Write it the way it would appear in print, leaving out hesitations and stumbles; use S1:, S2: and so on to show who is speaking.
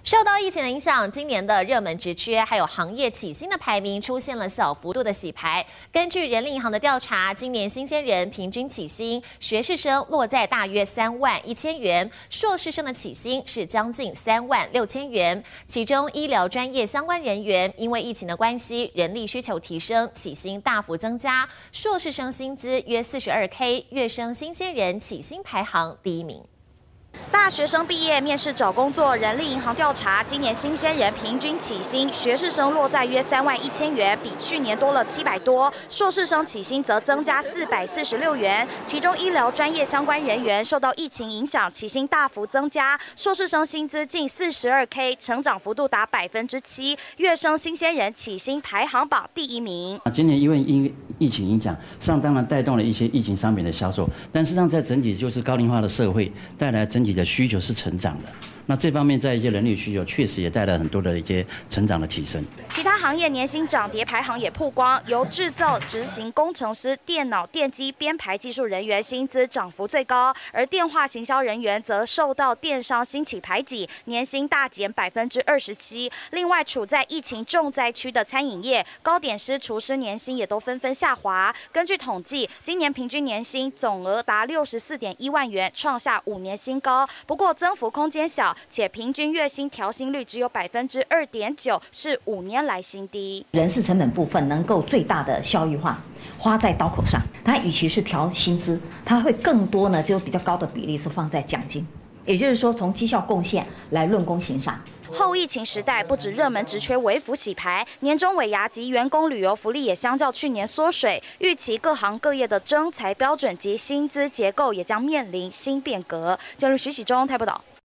S1: 受到疫情的影响，今年的热门职缺还有行业起薪的排名出现了小幅度的洗牌。根据人力银行的调查，今年新鲜人平均起薪，学士生落在大约3.1万元，硕士生的起薪是将近3.6万元。其中医疗专业相关人员因为疫情的关系，人力需求提升，起薪大幅增加，硕士生薪资约42K，跃升新鲜人起薪排行第1名。
S2: 大学生毕业面试找工作，人力银行调查，今年新鲜人平均起薪，学士生落在约3.1万元，比去年多了700多；硕士生起薪则增加446元。其中医疗专业相关人员受到疫情影响，起薪大幅增加，硕士生薪资近42K， 成长幅度达7%，跃升新鲜人起薪排行榜第1名。
S3: 今年因为疫情影响，当然带动了一些疫情商品的销售，但事实上在整体就是高龄化的社会带来整体的需求是成长的，那这方面在一些人力需求确实也带来很多的一些成长的提升。
S2: 其他行业年薪涨跌排行也曝光，由制造、执行工程师、电脑、电机编排技术人员薪资涨幅最高，而电话行销人员则受到电商兴起排挤，年薪大减27%。另外，处在疫情重灾区的餐饮业，糕点师、厨师年薪也都纷纷下滑。根据统计，今年平均年薪总额达64.1万元，创下5年新高。不过增幅空间小，且平均月薪调薪率只有2.9%，是5年来新低。
S4: 人事成本部分能够最大的效益化，花在刀口上。它与其是调薪资，它会更多呢，就比较高的比例是放在奖金，也就是说从绩效贡献来论功行赏。
S2: 后疫情时代，不止热门职缺微幅洗牌，年终尾牙及员工旅游福利也相较去年缩水。预期各行各业的征才标准及薪资结构也将面临新变革。今日徐喜中台报道。